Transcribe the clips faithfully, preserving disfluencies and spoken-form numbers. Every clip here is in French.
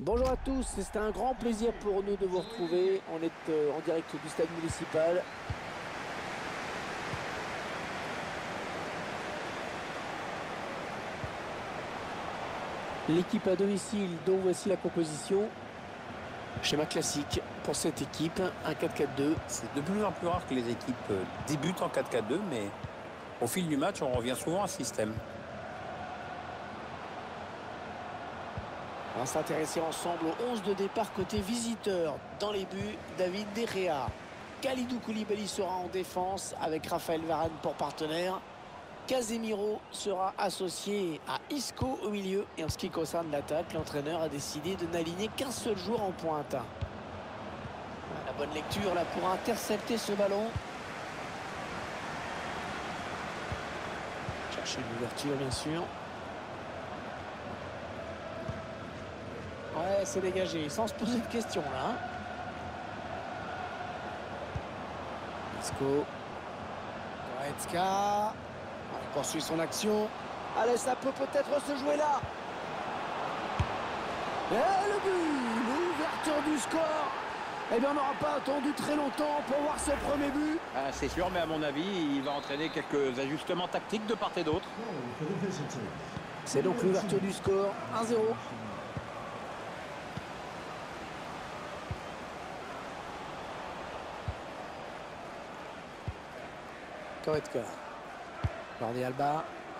Bonjour à tous, c'est un grand plaisir pour nous de vous retrouver. On est euh, en direct du stade municipal. L'équipe à domicile, dont voici la composition. Schéma classique pour cette équipe, un quatre quatre deux. C'est de plus en plus rare que les équipes débutent en quatre quatre deux, mais au fil du match, on revient souvent à ce système. On va s'intéresser ensemble au onze de départ côté visiteur. Dans les buts, David De Gea. Kalidou Koulibaly sera en défense avec Raphaël Varane pour partenaire. Casemiro sera associé à Isco au milieu. Et en ce qui concerne l'attaque, l'entraîneur a décidé de n'aligner qu'un seul joueur en pointe. La bonne lecture là pour intercepter ce ballon. Chercher une ouverture bien sûr. Ouais, c'est dégagé, sans se poser de questions là. Hein. Isco. Goretzka. Il poursuit son action. Allez, ça peut peut-être se jouer là. Et le but, l'ouverture du score. Eh bien, on n'aura pas attendu très longtemps pour voir ce premier but. Ah, c'est sûr, mais à mon avis, il va entraîner quelques ajustements tactiques de part et d'autre. C'est donc l'ouverture du score, un zéro. Goretzka. Jordi Alba.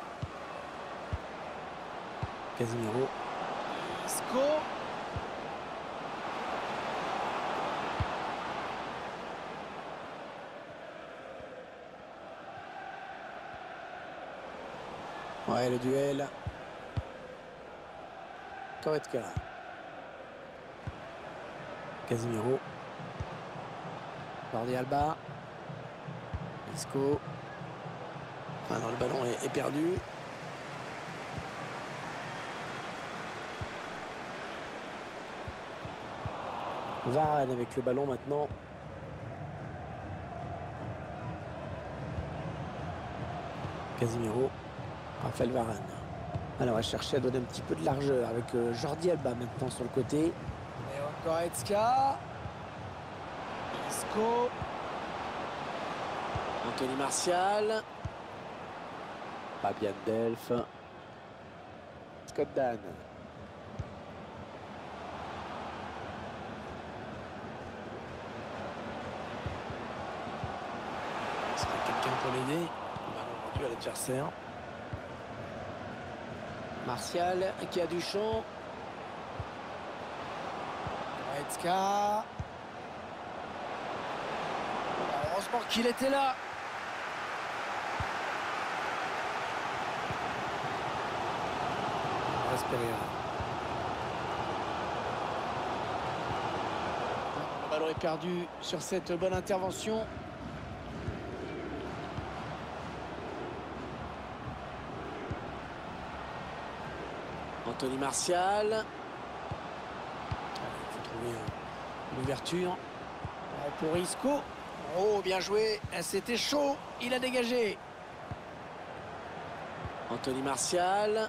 Casemiro. Isco. Ouais, le duel. Goretzka. Casemiro. Jordi Alba. Isco. Ah non, le ballon est, est perdu. Varane avec le ballon maintenant. Casemiro. Raphaël Varane. Alors, on va chercher à donner un petit peu de largeur avec euh, Jordi Alba maintenant sur le côté. Léo Goretzka. Isco. Anthony Martial. Fabian Delph. Scott Dan. Est-ce qu'il y a quelqu'un pour l'aider? Ballon rendu à l'adversaire. Martial qui a du champ. Goretzka. Heureusement qu'il était là. Le ballon est perdu sur cette bonne intervention. Anthony Martial. Il faut trouver une ouverture. Pour Isco. Oh, bien joué. C'était chaud. Il a dégagé. Anthony Martial.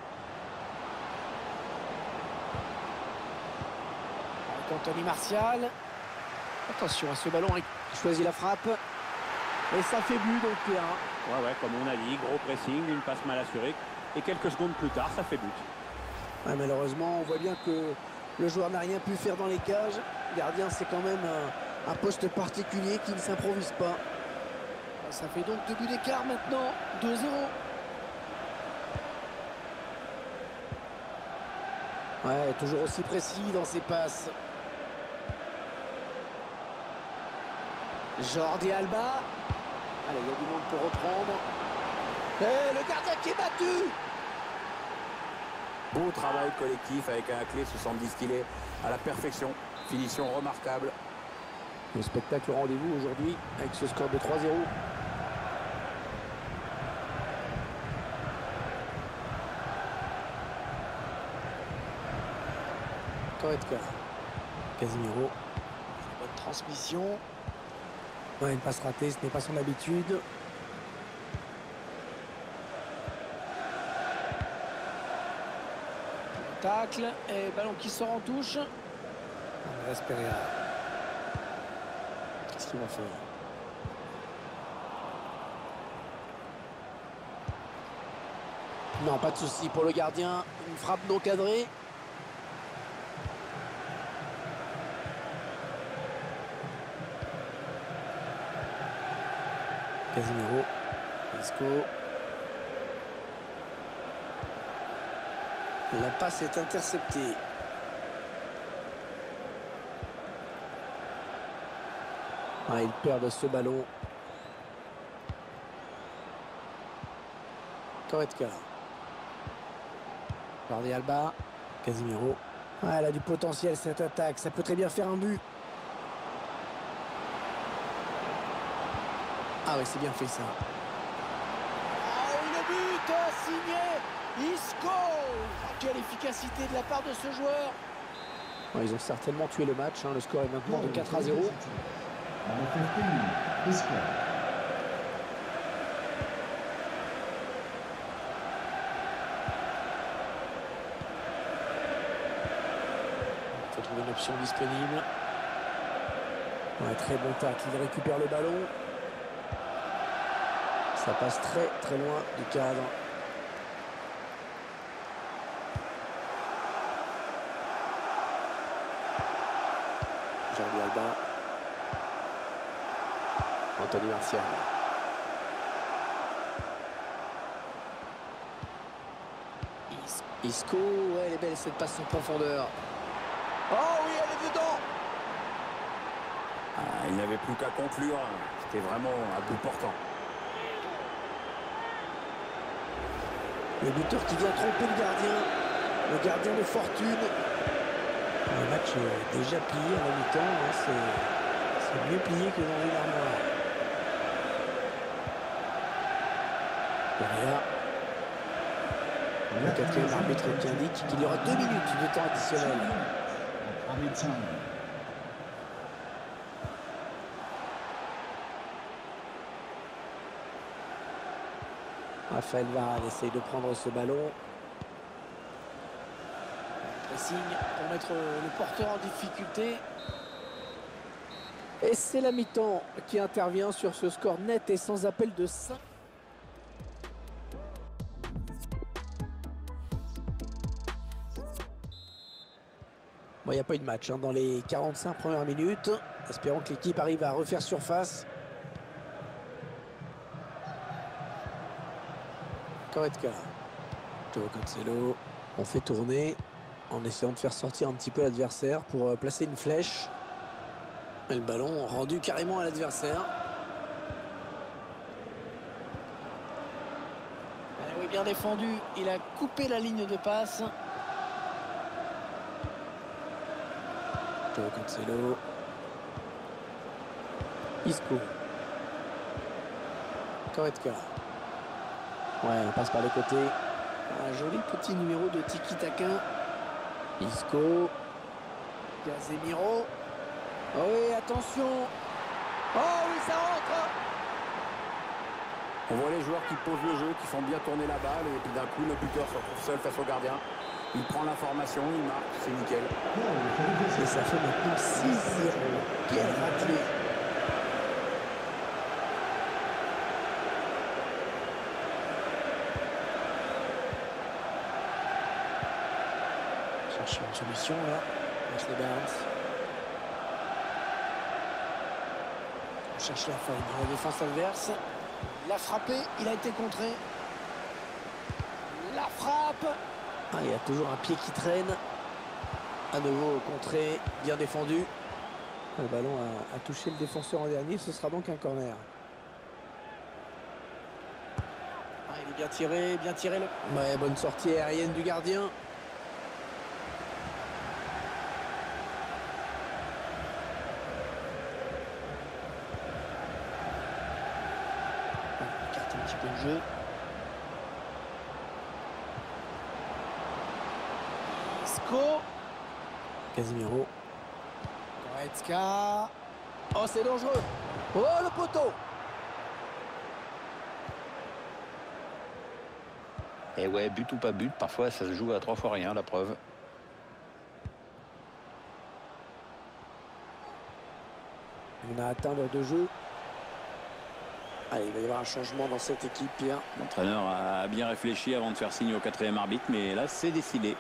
Anthony Martial. Attention à ce ballon. Il choisit la frappe. Et ça fait but donc Pierre. Ouais, ouais, comme on a dit, gros pressing, une passe mal assurée. Et quelques secondes plus tard, ça fait but. Ouais, malheureusement, on voit bien que le joueur n'a rien pu faire dans les cages. Le gardien, c'est quand même un, un poste particulier qui ne s'improvise pas. Ça fait donc deux buts d'écart maintenant. deux zéro. Ouais, toujours aussi précis dans ses passes. Jordi Alba. Allez, il y a du monde pour reprendre. Et le gardien qui est battu. Beau travail collectif avec un clé soixante-dix qu'il est à la perfection. Finition remarquable. Le spectacle au rendez-vous aujourd'hui avec ce score de trois zéro. Goretzka. Casemiro. Bonne transmission. Ouais, une passe ratée, ce n'est pas son habitude. Tacle et ballon qui sort en touche. Andrés Pereira. Qu'est-ce qu'il va faire? Non, pas de souci pour le gardien. Une frappe non cadrée. Casemiro. Isco. La passe est interceptée. Ah, ils perdent ce ballon. Goretzka. Jordi Alba. Casemiro. Ah, elle a du potentiel cette attaque. Ça peut très bien faire un but. Ah oui, c'est bien fait ça. Oh, le but signé Isco. Oh, quelle efficacité de la part de ce joueur. Oh, ils ont certainement tué le match. Hein. Le score est maintenant de quatre à zéro. Il faut trouver une option disponible. Ouais, très bon tacle. Il récupère le ballon. Ça passe très très loin du cadre. Jordi Alba. Anthony Martial. Is Isco, ouais, elle est belle cette passe en profondeur. Oh oui, elle est dedans. Ah, il n'y avait plus qu'à conclure. C'était vraiment un but portant. Le buteur qui vient tromper le gardien. Le gardien de fortune. Le match est déjà plié à la mi-temps. Hein, c'est mieux plié que dans une armoire. Derrière. Le quatrième arbitre qui indique qu'il y aura deux minutes de temps additionnel. Raphaël Varane essaye de prendre ce ballon. Pressing pour mettre le porteur en difficulté. Et c'est la mi-temps qui intervient sur ce score net et sans appel de cinq. Bon, il n'y a pas eu de match hein, dans les quarante-cinq premières minutes. Espérons que l'équipe arrive à refaire surface. Goretzka. Joao Cancelo. On fait tourner en essayant de faire sortir un petit peu l'adversaire pour euh, placer une flèche. Et le ballon rendu carrément à l'adversaire. Oui, bien défendu. Il a coupé la ligne de passe. Joao Cancelo. Isco. Goretzka. Ouais, on passe par les côtés. Un joli petit numéro de tiki-taka. Isco. Casemiro. Oh oui, attention. Oh oui, ça rentre. On voit les joueurs qui posent le jeu, qui font bien tourner la balle. Et puis d'un coup, le buteur se retrouve seul face au gardien. Il prend l'information, il marque, c'est nickel. Et ça fait maintenant six zéro. Quel raclé. Chercher une solution là. Ashley Barnes. On cherche la faille dans la défense adverse. Il a frappé, il a été contré. La frappe. Ah, il y a toujours un pied qui traîne. À nouveau contré, bien défendu. Le ballon a, a touché le défenseur en dernier, ce sera donc un corner. Ah, il est bien tiré, bien tiré. Le... Ouais, bonne sortie aérienne du gardien. Ah, écarte un petit peu le jeu. Isco. Casemiro. Goretzka. Oh, c'est dangereux. Oh, le poteau. Et ouais, but ou pas but, parfois ça se joue à trois fois rien, la preuve. On a atteint l'heure de jeu. Allez, il va y avoir un changement dans cette équipe, Pierre. L'entraîneur a bien réfléchi avant de faire signe au quatrième arbitre, mais là, c'est décidé.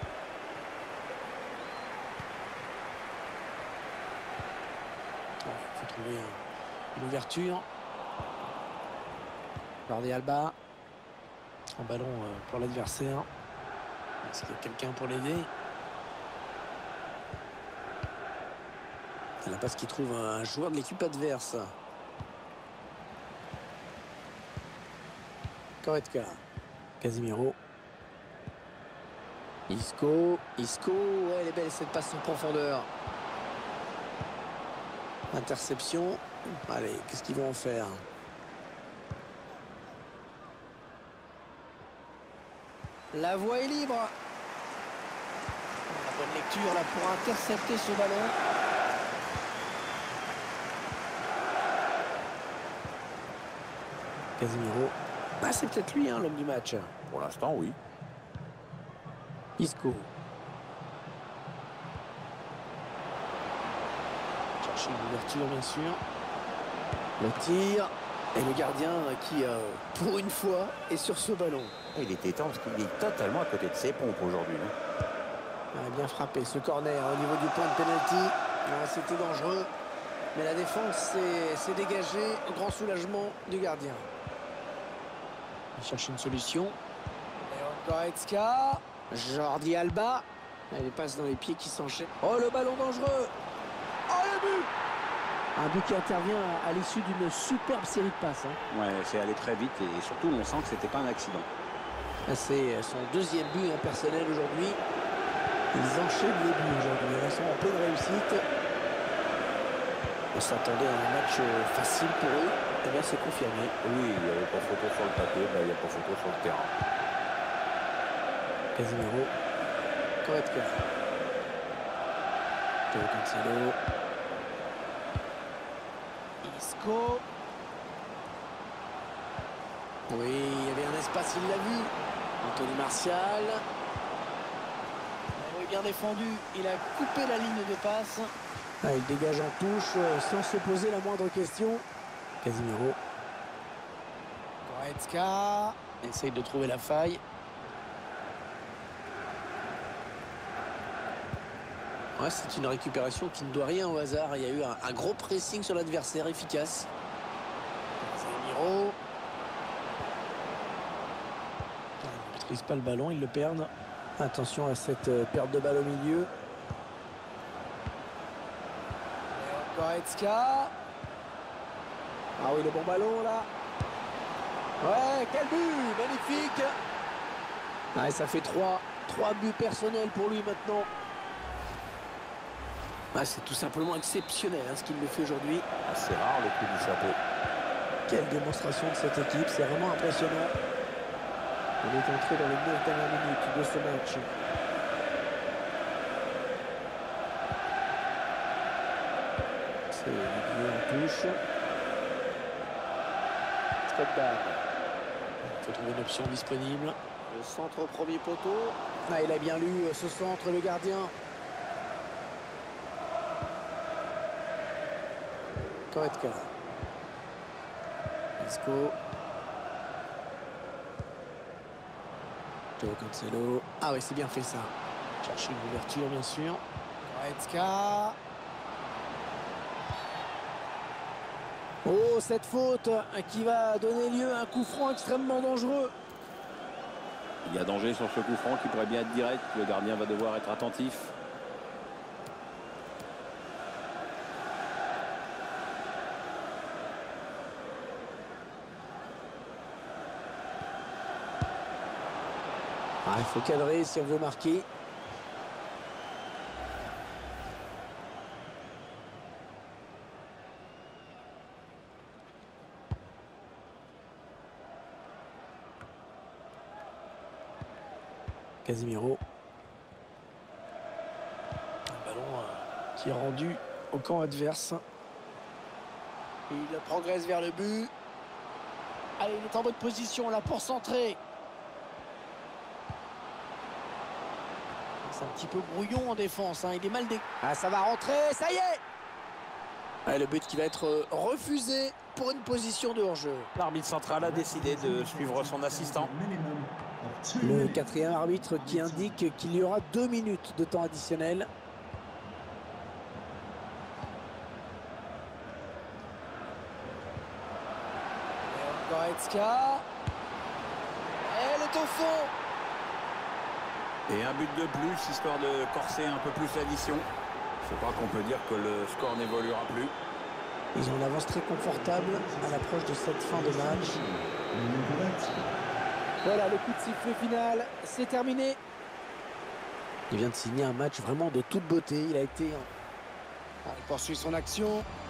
Il faut trouver un, une ouverture. Jordi Alba. Un ballon pour l'adversaire. Est-ce qu'il y a quelqu'un pour l'aider? La passe qui trouve un joueur de l'équipe adverse. Goretzka. Casemiro. Isco. Isco. Ouais, elle est belle cette passe en profondeur. Interception. Allez, qu'est-ce qu'ils vont en faire? La voie est libre. La bonne lecture là pour intercepter ce ballon. Casemiro. Ah, c'est peut-être lui, hein, l'homme du match. Pour l'instant, oui. Isco. Chercher une ouverture, bien sûr. Le tir. Et le gardien qui, euh, pour une fois, est sur ce ballon. Il était temps parce qu'il est totalement à côté de ses pompes aujourd'hui. Hein. Il a bien frappé ce corner au niveau du point de pénalty. C'était dangereux. Mais la défense s'est dégagée au grand soulagement du gardien. Il cherche une solution. Léon Goretzka. Jordi Alba. Elle passe dans les pieds qui s'enchaînent. Oh, le ballon dangereux. Oh, le but. Un but qui intervient à l'issue d'une superbe série de passes. Hein. Ouais, c'est allé très vite et surtout on sent que c'était pas un accident. C'est son deuxième but en personnel aujourd'hui. Ils enchaînent les buts aujourd'hui. Ils sont en pleine réussite. On s'attendait à un match facile pour eux. Et bien c'est confirmé. Oui, il n'y avait pas photo sur le papier, ben, il n'y a pas photo sur le terrain. Casemiro. Goretzka. Théo Cancelo. Isco. Oui, il y avait un espace, il l'a vu. Anthony Martial. Oui, bien défendu. Il a coupé la ligne de passe. Ah, il dégage en touche euh, sans se poser la moindre question. Casemiro. Goretzka. Essaye de trouver la faille. Ouais, c'est une récupération qui ne doit rien au hasard. Il y a eu un, un gros pressing sur l'adversaire efficace. Casemiro. Ils ne maîtrisent pas le ballon, ils le perdent. Attention à cette euh, perte de balle au milieu. Léon Goretzka. Ah oui, le bon ballon là. Ouais, quel but, magnifique. Ah, et ça fait trois, trois buts personnels pour lui maintenant. Ah, c'est tout simplement exceptionnel hein, ce qu'il me fait aujourd'hui. Ah, c'est rare le coup du chapeau. Quelle démonstration de cette équipe, c'est vraiment impressionnant. On est entré dans les neuf dernières minutes de ce match. C'est Olivier en touche. Stop down. Il faut trouver une option disponible. Le centre au premier poteau. Ah, il a bien lu ce centre, le gardien. Goretzka. Isco. Théo Cancelo. Ah oui, c'est bien fait ça. Chercher une ouverture, bien sûr. Goretzka. Oh, cette faute qui va donner lieu à un coup franc extrêmement dangereux. Il y a danger sur ce coup franc qui pourrait bien être direct. Le gardien va devoir être attentif. Ah, il faut cadrer si on veut marquer. Casemiro. Un ballon euh, qui est rendu au camp adverse. Il progresse vers le but. Allez, il est en bonne position là pour centrer. C'est un petit peu brouillon en défense. Hein. Il est mal dé... Ah, ça va rentrer. Ça y est. Et le but qui va être refusé pour une position de hors-jeu. L'arbitre central a décidé de suivre son assistant. Le quatrième arbitre qui indique qu'il y aura deux minutes de temps additionnel. Goretzka. Elle est au fond. Et un but de plus, histoire de corser un peu plus l'addition. Je crois qu'on peut dire que le score n'évoluera plus. Ils ont une avance très confortable à l'approche de cette fin de match. Voilà, le coup de sifflet final, c'est terminé. Il vient de signer un match vraiment de toute beauté. Il a été... Il poursuit son action.